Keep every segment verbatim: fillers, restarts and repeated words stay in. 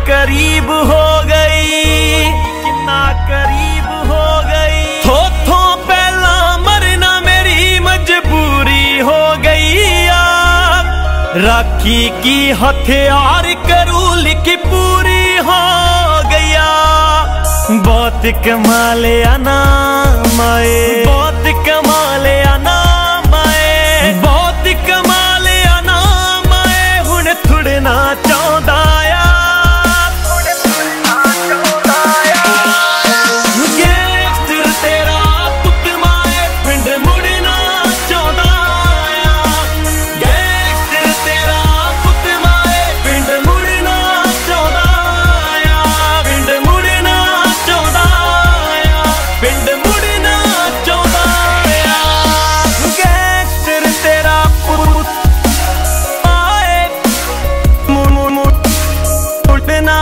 करीब हो गई, कितना करीब हो गई। थो थो पहला मरना मेरी मजबूरी हो गई। राखी की हथियार करूं लिखी पूरी हो गया। बहुत कमाल आना माए, बहुत कमाल आना माए, बहुत कमाल आना माए। हुण थुड़ना चाहता आ, गैंगस्टर तेरा पुत माए पिंड मुड़ना चाहता आ। गैंगस्टर तेरा पुत माए पिंड मुड़ना चाहता आ। पिंड मुड़ना चाहता आ, पिंड मुड़ना चाहता आ। गैंगस्टर तेरा पुत माए मुड़ना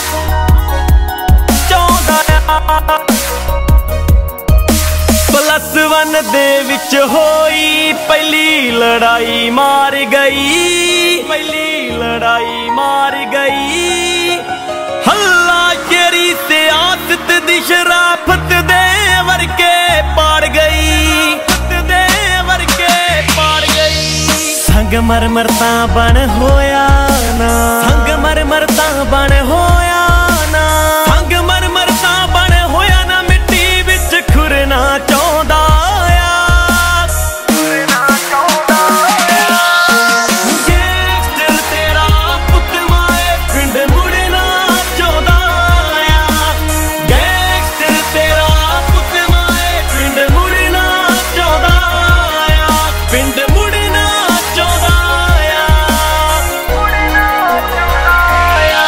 प्लस वन दे विच होई पहली लड़ाई मार गई, पहली लड़ाई मार गई। हल्ला शेरी से आदत दी शराफत दे वर्के पार गई, दे वर्के पार गई। संग मर मरता बन होया ना, संग मर मरता बन होया ना, संग मर मरता बन होया ना। मिट्टी विच खुरना चाहता आ, खुरना चाहता आ। गैंगस्टर तेरा पुत माए पिंड मुड़ना चाहता आ। गैंगस्टर तेरा पुत माए पिंड मुड़ना चाहता आ। पिंड मुड़ना चाहता आ, मुड़ना चाहता आ।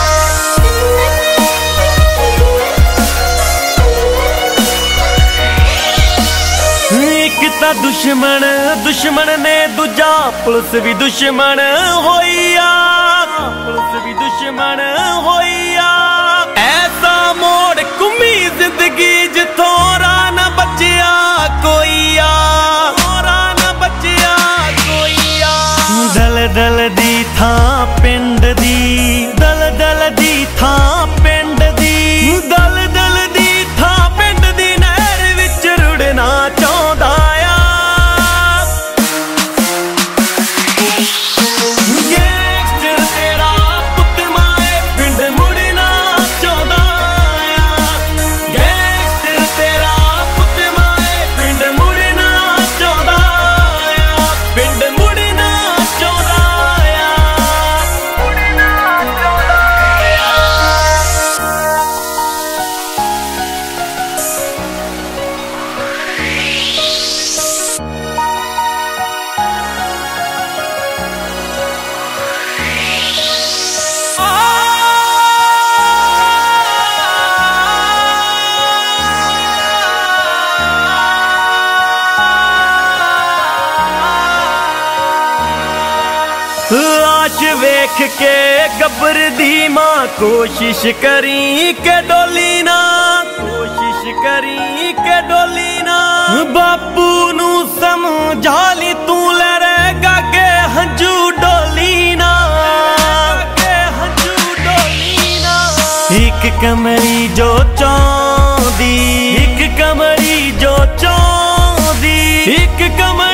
एक ता दुश्मन दुश्मन ने दूजा पुलिस भी दुश्मन होइया, पुलिस भी दुश्मन होइया। ऐसा मोड़ घुमी जिंदगी जिथों राह न बचिया कोई आ, राह न बचिया कोई आ। दल दल दी थां पिंड दी, दल दल दी थां पिंड दी, दल दल दी थां पिंड दी। नहर विच रुड़ना चाहता आ। गैंगस्टर तेरा पुत माए पिंड मुड़ना चाहता आ। गैंगस्टर तेरा पुत माए पिंड मुड़ना चाहता आ। पिंड मुड़ना चाहता आ, मुड़ना चाहता आश वेख के गब्बर दी मां कोशिश करी के डोली ना, कोशिश करी के डोली ना। बापू नू समझा ली तू लड़ेगा के हंजू डोली ना, के हंजू डोली ना। एक कमरी जो चौंदी, एक कमरी जो चौंदी, एक कमरी